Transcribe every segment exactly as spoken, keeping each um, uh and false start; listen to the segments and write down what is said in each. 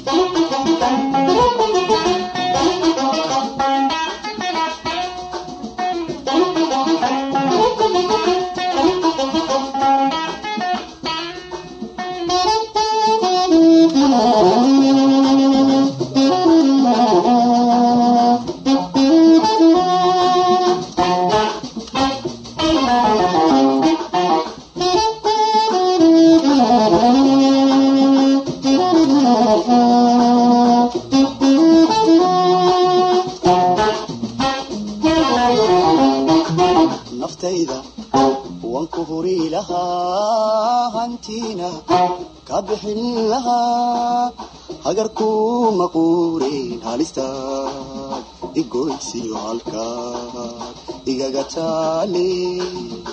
نفتيدا وانكهري لها هانتينا كبحن لها هجركو مقورين هالستاد إيجويسيو هالكاد إيجاتالي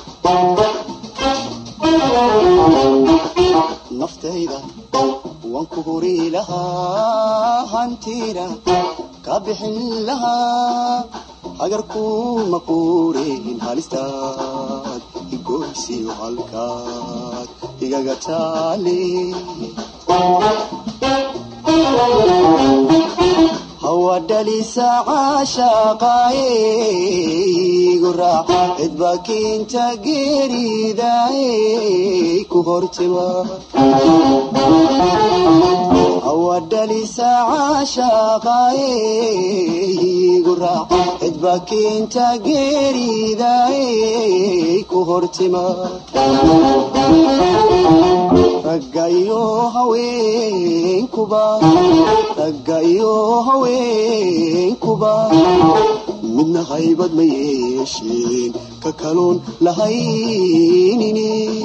نفتيدا وانكهري لها هانتينا كبحن لها هجركو مقورين هالستاد إيجويسيو هالكاد إيجاتالي هو دلي ساعة شقاي قرا ادبك انت غيري داي كهرتوا هو دلي ساعة شقاي قرا ادبك انت غيري داي كهرتوا رجايو هوين كوبا رجايو هوين كوبا من غيبت ميشين ككلون لهينيني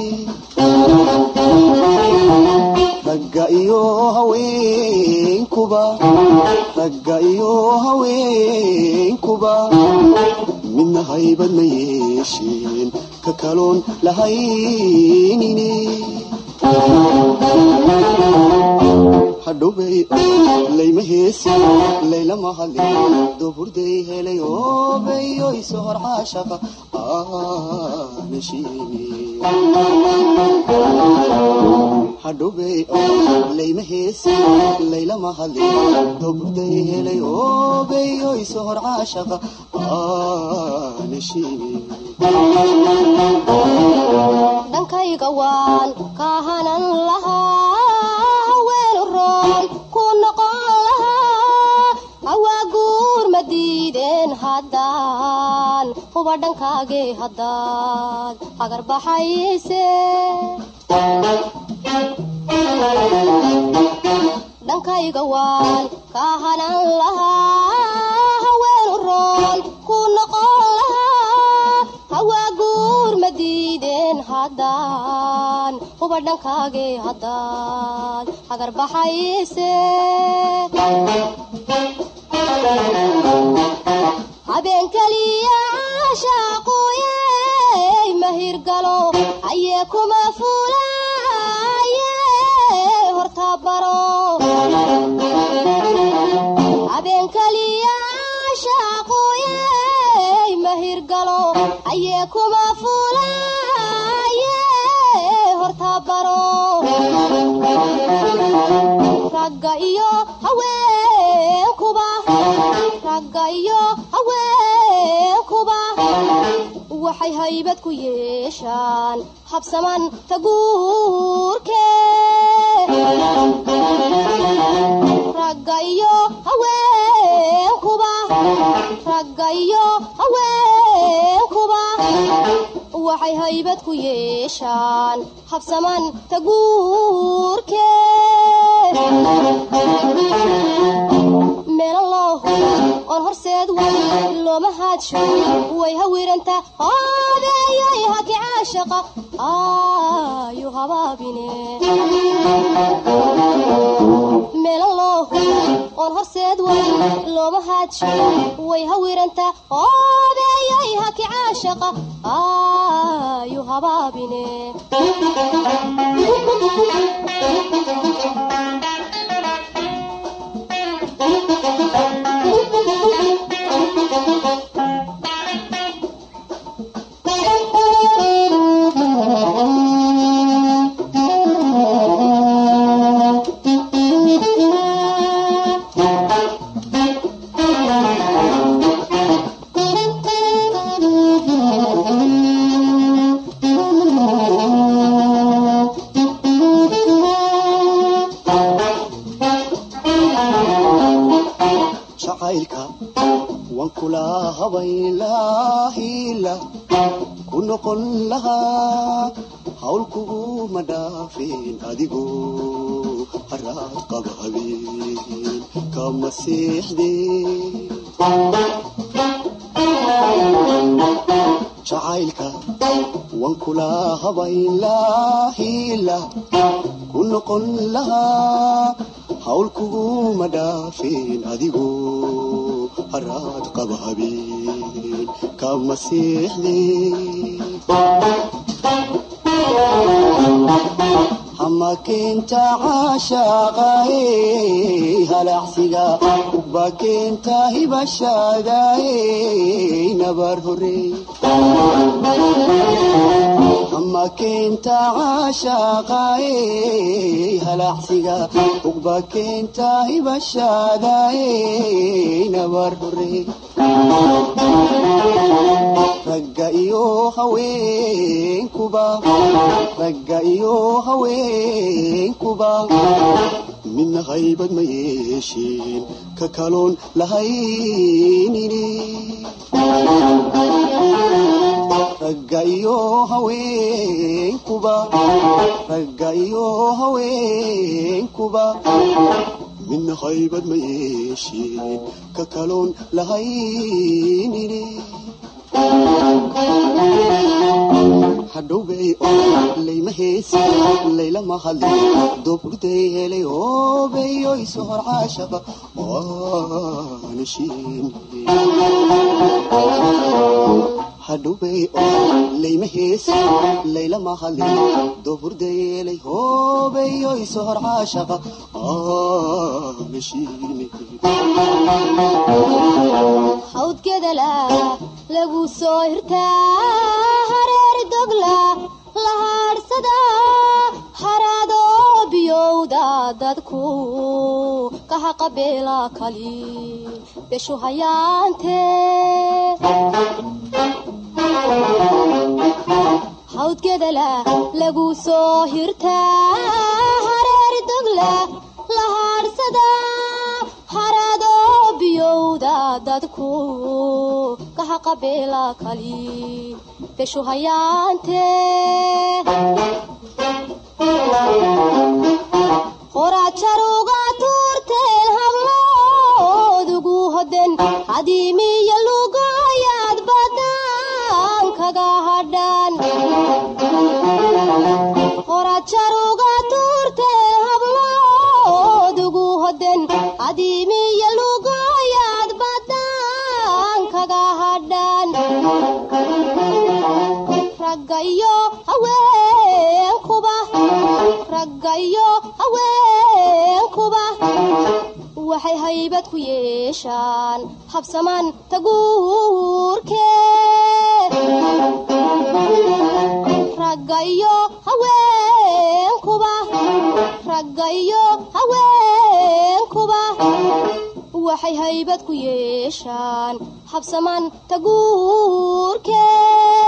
رجايو هوين كوبا رجايو هوين كوبا من غيبت ميشين ككلون لهينيني حدوبي لي مهيسي ليلى مهلي دبردي هلي اوبي يسهر عاشقة آه نشيني حدوبي لي مهيسي ليلى مهلي دبردي هلي اوبي يسهر عاشقة آه نشيني دنكاي قوان كهنا لها وين الرول كون قالها هوا غور مديدين هدان هو دنكاغي هدان اگر بحيسه دنكاي قوان كهنا لها وين الرول كون قالها هوا غور مديدين هدان هو دنكاغي هدان اگر بحيسه habeen kaliya shaqooye mahir galo aye kuma fulaaye horta baro habeen kaliya shaqooye mahir galo aye kuma fulaaye horta baro ragga iyo haweenkuba ragga iyo haweenkuba waxay haybad ku yeeshaan habsaman taguurkee ragga iyo haweenkuba ragga iyo haweenkuba waxay haybad ku yeeshaan habsaman taguurkee من الله on horseed way looma haadsho way hawiranta hoobeeyay haki caashaqa ayu habaabine من الله on horseed way looma haadsho way hawiranta hoobeeyay haki caashaqa ayu habaabine jacaylka waan kula habaylaahila ku noqon lahaa hawl kuguma dhaafin adigoo haraad qaba habeen kama seexdeen jacaylka waan kula habaylaahila ku noqon lahaa hawl kuguma dhaafin adigoo haraad qaba habeen kama seexdeen hamakinta caashaqaye halacsiga bakinta hibashadaye nabar hore hamakinta caashaqaye halacsiga bakinta hibashadaye nabar hore ragga iyo haweenkuba ragga iyo haweenkuba midna haybad ma yeeshin ka kaloon lahaynini ragga iyo haweenkuba ragga iyo haweenkuba midna haybad ma yeeshin ka kaloon lahaynini hadhowbay layma heesi layla mahadli doburday helay oobeyo isu hor caashaqa waanishiin hadhowbay layma heesi layla mahadli doburday helay oobeyo isu hor caashaqa waanishiin hawdkeeda lagu soo hirtaa hareer dogla la haarsada haraado biyowda dadku ka haqabeela kali beshu hayaante hawdkeeda lagu soo hirtaa hareer dogla la haarsada haraado biyowda dadku ka haqabeela kali beshu hayaante qorajaruga tuurteen habmoodugu hoden hadiimiya lugoyaad badan kaga hadhan qorajaruga tuurteen habmoodugu hoden hadiimiya lugoyaad badan kaga hadhan raggayo haweenkuba raggayo haweenkuba waxay haybad ku yeeshaan habsamaan taguurkee raggayo haweenkuba raggayo haweenkuba waxay haybad ku yeeshaan habsamaan taguurkee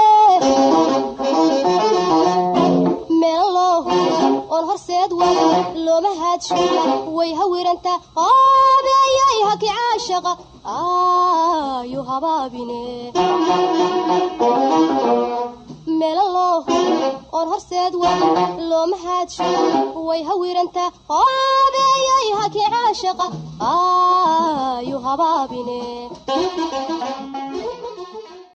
meelo on horseed wada looma haadsho way hawiranta qoobeeyay haki caashaqa ayu habaabine meelo on horseed wada looma haadsho way hawiranta qoobeeyay haki caashaqa ayu habaabine